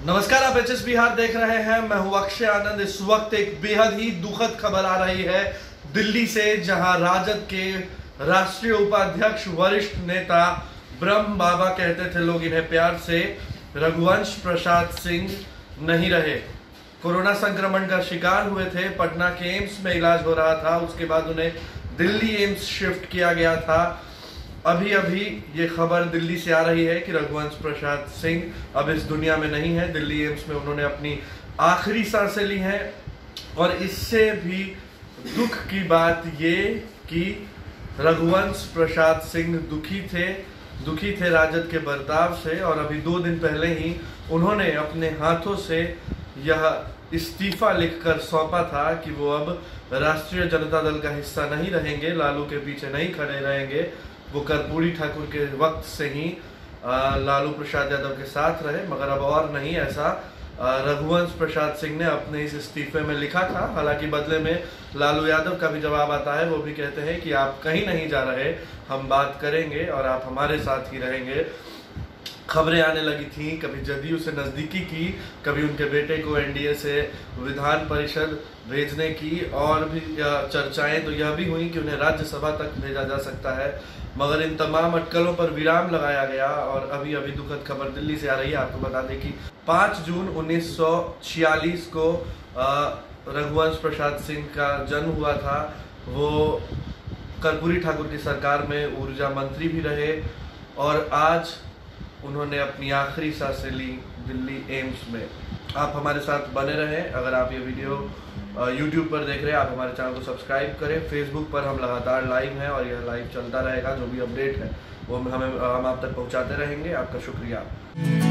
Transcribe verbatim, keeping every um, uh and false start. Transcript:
नमस्कार, आप H S Bihar देख रहे हैं। मैं हूं अक्षय आनंद। इस वक्त एक बेहद ही दुखद खबर आ रही है दिल्ली से, जहां राजद के राष्ट्रीय उपाध्यक्ष वरिष्ठ नेता ब्रह्म बाबा कहते थे लोग इन्हें प्यार से, रघुवंश प्रसाद सिंह नहीं रहे। कोरोना संक्रमण का शिकार हुए थे, पटना के एम्स में इलाज हो रहा था, उसके बाद उन्हें दिल्ली एम्स शिफ्ट किया गया था। अभी अभी ये खबर दिल्ली से आ रही है कि रघुवंश प्रसाद सिंह अब इस दुनिया में नहीं है। दिल्ली एम्स में उन्होंने अपनी आखिरी सांसें ली हैं। और इससे भी दुख की बात ये कि रघुवंश प्रसाद सिंह दुखी थे दुखी थे राजद के बर्ताव से, और अभी दो दिन पहले ही उन्होंने अपने हाथों से यह इस्तीफा लिखकर सौंपा था कि वो अब राष्ट्रीय जनता दल का हिस्सा नहीं रहेंगे, लालू के पीछे नहीं खड़े रहेंगे। वो कर्पूरी ठाकुर के वक्त से ही लालू प्रसाद यादव के साथ रहे, मगर अब और नहीं, ऐसा रघुवंश प्रसाद सिंह ने अपने इस इस्तीफे में लिखा था। हालांकि बदले में लालू यादव का भी जवाब आता है, वो भी कहते हैं कि आप कहीं नहीं जा रहे, हम बात करेंगे और आप हमारे साथ ही रहेंगे। खबरें आने लगी थी, कभी जदयू से नज़दीकी की, कभी उनके बेटे को एन डी ए से विधान परिषद भेजने की, और भी चर्चाएं तो यह भी हुई कि उन्हें राज्यसभा तक भेजा जा सकता है। मगर इन तमाम अटकलों पर विराम लगाया गया और अभी अभी दुखद खबर दिल्ली से आ रही है। आपको बता दें कि पाँच जून उन्नीस सौ छियालीस को रघुवंश प्रसाद सिंह का जन्म हुआ था। वो कर्पूरी ठाकुर की सरकार में ऊर्जा मंत्री भी रहे, और आज उन्होंने अपनी आखिरी सांसें ली दिल्ली एम्स में। आप हमारे साथ बने रहें। अगर आप ये वीडियो यूट्यूब पर देख रहे हैं, आप हमारे चैनल को सब्सक्राइब करें। फेसबुक पर हम लगातार लाइव हैं और यह लाइव चलता रहेगा। जो भी अपडेट है वो हमें हम आप तक पहुंचाते रहेंगे। आपका शुक्रिया।